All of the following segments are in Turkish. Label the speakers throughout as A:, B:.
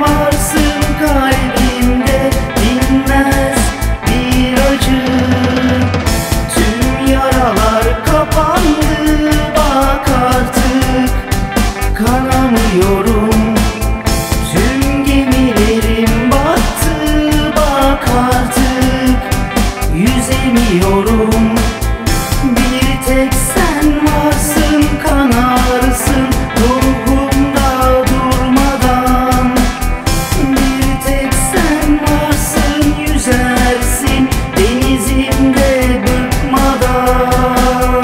A: varsın kalbimde, dinmez bir acı. Tüm yaralar kapandı, bak artık kanamıyorum. Tüm gemilerim battı, bak artık yüzemiyorum. Bir tek sen varsın, kanarsın ruhumda durmadan. Bir tek sen varsın, yüzersin denizimde bıkmadan.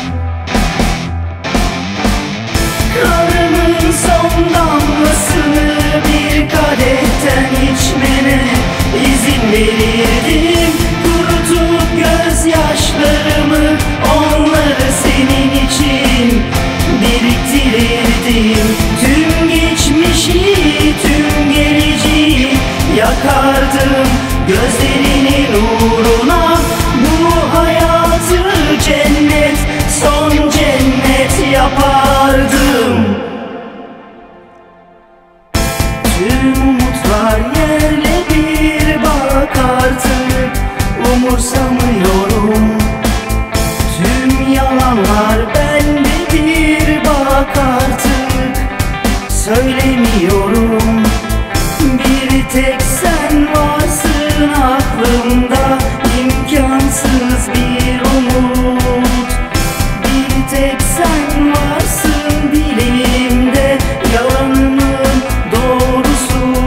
A: Kanımın son damlasını bir kadehten içmene izin verirdim. Kurutup gözyaşlarımı, onları senin için biriktirirdim. Tüm geçmişi, tüm geleceği yakardım gözlerinin uğruna. Bu hayatı cennet, son cennet yapardım. Tüm umutlar yerle bir, bak artık umursamıyorum. Tüm yalanlar bendedir, bak artık söylemiyorum. Bir tek sen varsın aklımda, imkansız bir umut. Bir tek sen varsın dilimde, yalanımın doğrusu.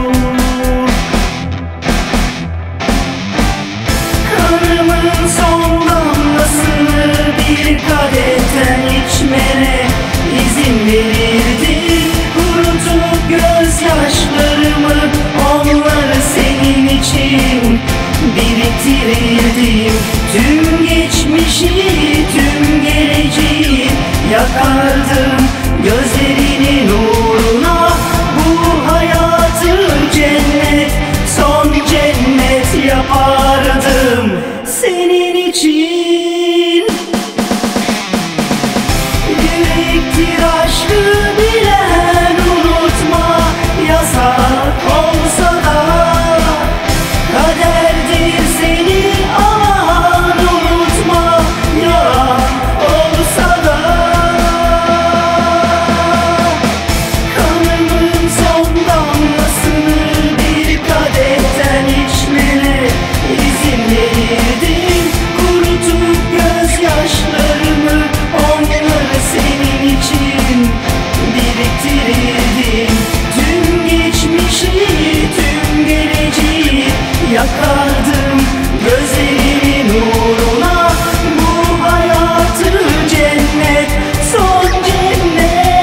A: Kanımın son damlasını bir kadehten içmene izin verirdim. Kurutup gözyaşlarımı, onları senin için biriktirirdim. Tüm geçmişi, tüm geleceği yakardım gözlerinin uğruna. Bu hayatı cennet, son cennet yapardım senin için. Yürektir aşkı bilen, unutma yasak olsa da. Kaderdir seni aman, unutma yalan olsa da. Kanımın son damlasını bir kadehten içmene izin verirdim. Kurutup gözyaşlarımı, onları senin için biriktirirdim. Tüm geçmişi, tüm geleceği yakardım gözlerinin uğruna. Bu hayatı cennet, son cennet.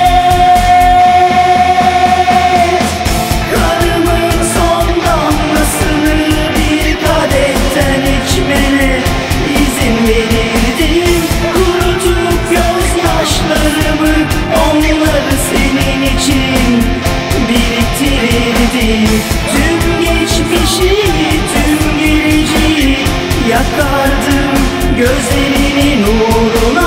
A: Kanımın son damlasını bir kadehten içmene izin verirdim. Kurutup gözyaşlarımı, onları senin için biriktirirdim. Tüm geçmişi, tüm geleceği yakardım gözlerinin uğruna.